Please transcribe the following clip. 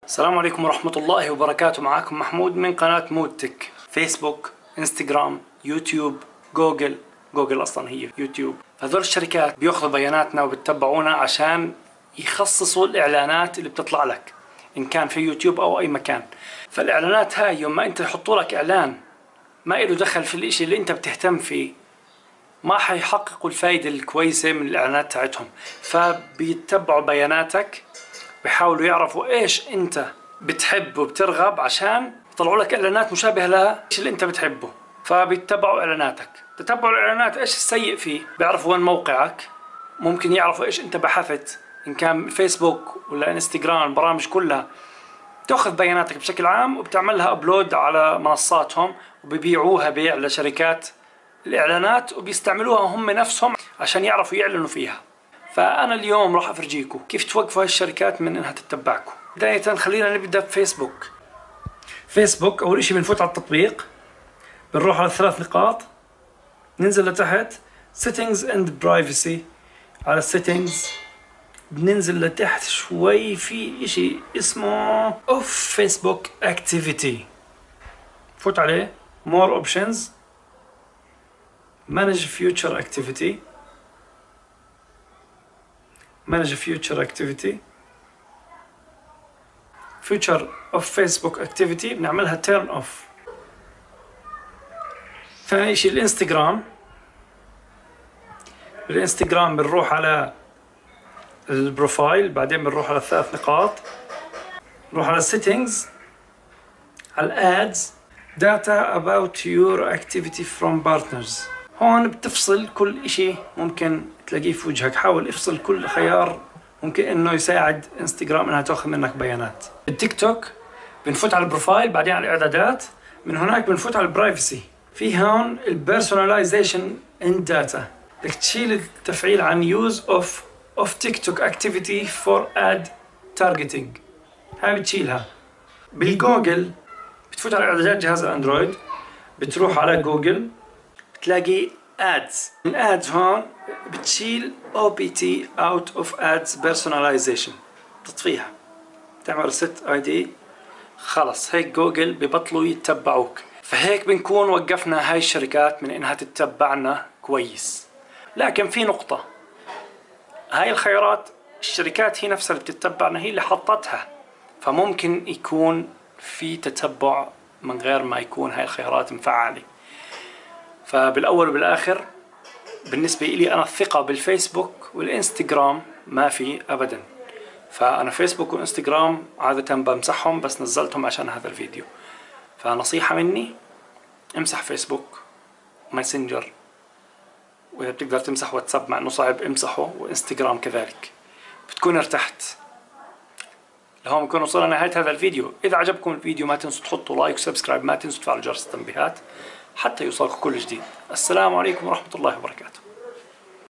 السلام عليكم ورحمة الله وبركاته. معكم محمود من قناة مودتك. فيسبوك، انستغرام، يوتيوب، جوجل أصلا هي يوتيوب. هذول الشركات بياخذوا بياناتنا وبتتبعونا عشان يخصصوا الإعلانات اللي بتطلع لك، إن كان في يوتيوب أو أي مكان. فالإعلانات هاي يوم ما أنت يحطوا لك إعلان ما له دخل في الإشي اللي أنت بتهتم فيه، ما حيحققوا الفايدة الكويسة من الإعلانات تاعتهم. فبيتبعوا بياناتك، بيحاولوا يعرفوا إيش أنت بتحب وبترغب عشان يطلعوا لك إعلانات مشابهة لإيش اللي أنت بتحبه. فبيتبعوا إعلاناتك. تتبعوا الإعلانات إيش السيء فيه؟ بيعرفوا وين موقعك، ممكن يعرفوا إيش أنت بحثت، إن كان فيسبوك ولا انستغرام. البرامج كلها تأخذ بياناتك بشكل عام وبتعملها أبلود على منصاتهم، وبيبيعوها بيع لشركات الإعلانات وبيستعملوها هم نفسهم عشان يعرفوا يعلنوا فيها. فأنا اليوم راح أفرجيكم كيف توقفوا هاي الشركات من إنها تتبعكم. بداية خلينا نبدأ بفيسبوك. فيسبوك أول إشي بنفوت على التطبيق، بنروح على الثلاث نقاط، ننزل لتحت Settings and Privacy. على Settings بننزل لتحت شوي، في إشي اسمه Off Facebook Activity، فوت عليه. More Options، Manage Future Activity، Manage Future Activity. Future of Facebook Activity بنعملها Turn Off. ثاني شيء الانستغرام. الانستغرام بنروح على البروفايل، بعدين بنروح على الثلاث نقاط، نروح على Settings، على Ads، Data about your activity from partners. هون بتفصل كل إشي ممكن تلاقيه في وجهك. حاول افصل كل خيار ممكن انه يساعد انستغرام انها تاخذ منك بيانات. التيك توك بنفوت على البروفايل، بعدين على الاعدادات، من هناك بنفوت على البرايفسي. في هون البيرسوناليزيشن اند داتا، بدك تشيل التفعيل عن يوز اوف تيك توك اكتيفيتي فور اد تارجتنج، هاي بتشيلها. بالجوجل بتفوت على اعدادات جهاز الاندرويد، بتروح على جوجل بتلاقي ادز. الادز هون بتشيل OPT out of ads personalization، تطفيها، تعمل ريست ID، خلص هيك جوجل ببطلوا يتبعوك. فهيك بنكون وقفنا هاي الشركات من انها تتبعنا كويس. لكن في نقطة، هاي الخيارات الشركات هي نفسها اللي بتتبعنا هي اللي حطتها، فممكن يكون في تتبع من غير ما يكون هاي الخيارات مفعلة. فبالأول وبالآخر بالنسبة لي أنا الثقة بالفيسبوك والإنستغرام ما في أبدا. فأنا فيسبوك وإنستغرام عادة بمسحهم، بس نزلتهم عشان هذا الفيديو. فنصيحة مني، امسح فيسبوك ماسنجر، وإذا بتقدر تمسح واتساب مع إنه صعب امسحه، وإنستغرام كذلك، بتكون ارتحت. لهون بنكون وصلنا لنهاية هذا الفيديو. إذا عجبكم الفيديو ما تنسوا تحطوا لايك وسبسكرايب، ما تنسوا تفعلوا جرس التنبيهات حتى يوصلكم كل جديد. السلام عليكم ورحمة الله وبركاته.